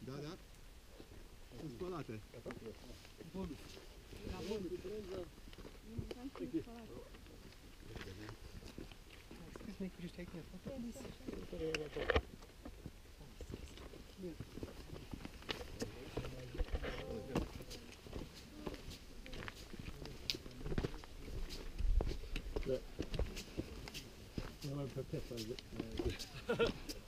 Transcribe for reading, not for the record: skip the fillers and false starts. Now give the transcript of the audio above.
Da, da. Sunt spălate. Bonus. La bonus. Excuse me, could you take me a photo, please? Nu mai pe piața.